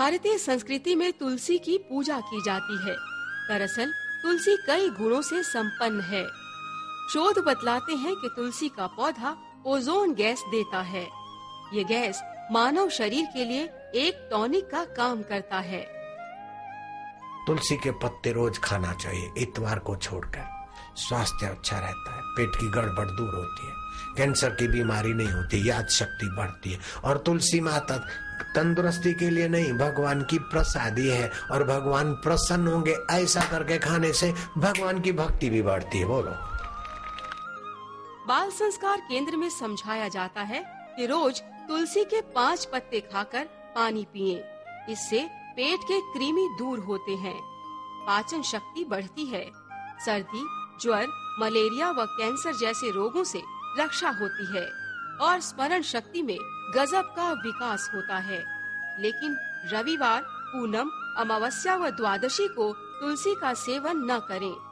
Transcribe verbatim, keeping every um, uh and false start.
भारतीय संस्कृति में तुलसी की पूजा की जाती है। दरअसल तुलसी कई गुणों से संपन्न है। शोध बतलाते हैं कि तुलसी का पौधा ओजोन गैस देता है। ये गैस मानव शरीर के लिए एक टॉनिक का काम करता है। तुलसी के पत्ते रोज खाना चाहिए, इतवार को छोड़कर। स्वास्थ्य अच्छा रहता है, पेट की गड़बड़ दूर होती है, कैंसर की बीमारी नहीं होती, याद शक्ति बढ़ती है। और तुलसी माता तंदुरुस्ती के लिए नहीं, भगवान की प्रसादी है और भगवान प्रसन्न होंगे। ऐसा करके खाने से भगवान की भक्ति भी बढ़ती है। बोलो। बाल संस्कार केंद्र में समझाया जाता है कि रोज तुलसी के पाँच पत्ते खाकर पानी पिएं। इससे पेट के कृमि दूर होते हैं, पाचन शक्ति बढ़ती है, सर्दी, ज्वर, मलेरिया व कैंसर जैसे रोगों से रक्षा होती है और स्मरण शक्ति में गजब का विकास होता है। लेकिन रविवार, पूनम, अमावस्या व द्वादशी को तुलसी का सेवन न करें।